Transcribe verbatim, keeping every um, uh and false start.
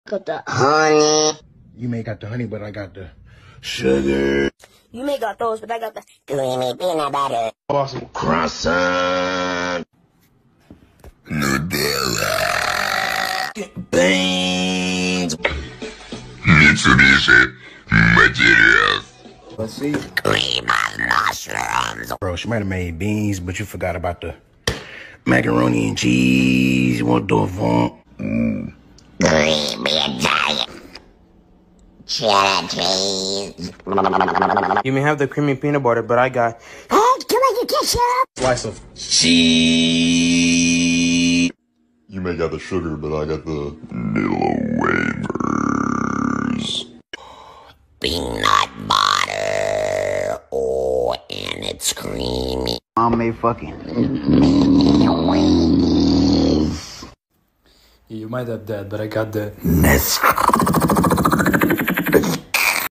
Got the honey. You may got the honey, but I got the sugar. You may got those, but I got the creamy peanut butter. Awesome croissant. Nutella. Beans. Mitsubishi Materials. Let's see. Cream and mushrooms. Bro, she might have made beans, but you forgot about the macaroni and cheese. What the fuck? Mm. Creamy Italian. Cheddar cheese. You may have the creamy peanut butter, but I got... Hey, come on, you ketchup. Slice of cheese. You may got the sugar, but I got the vanilla wafers. Peanut butter. Oh, and it's creamy. Mom made fucking. You might have that, but I got the... Nesquik.